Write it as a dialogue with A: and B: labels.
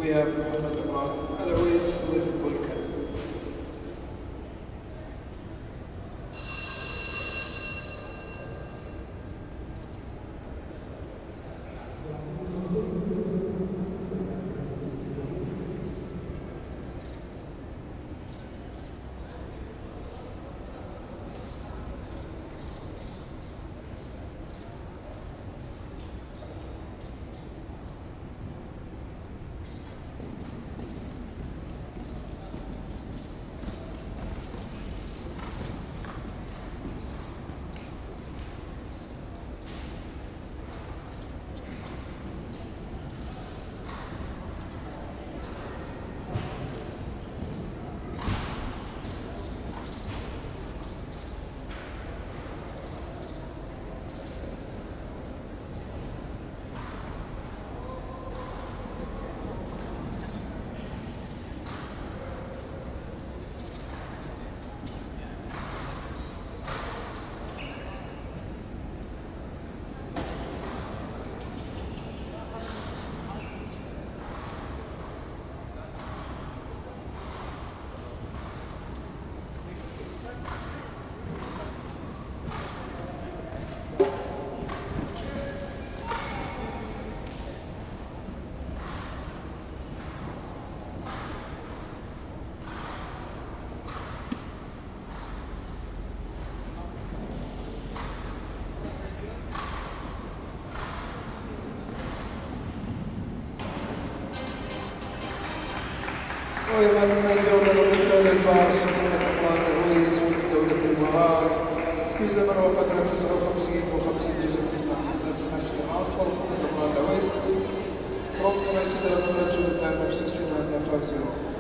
A: خويا محمد عمران العويس والبولكان. وأيضا جولة لطيفة للفارس محمد عمران العويس من دولة الإمارات في زمن وفترة 59 و50 جزء من 3 سنوات فرق محمد عمران العويس from United Arab Emirates with a time of 69.50.